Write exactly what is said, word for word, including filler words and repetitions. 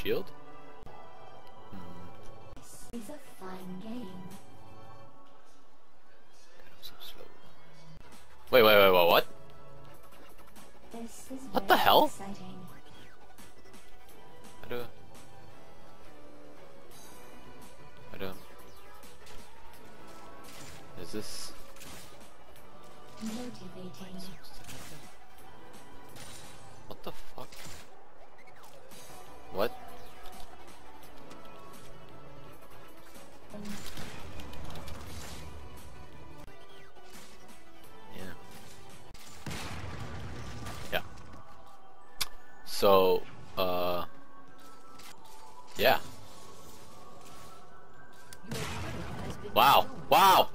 shield? This is a fine game. So slow. Wait, wait, wait, wait, what? This is What the very hell? exciting. I don't... I don't... Is this... Motivating. What the fuck? What? Yeah. Yeah. So, uh... yeah. Wow! Wow!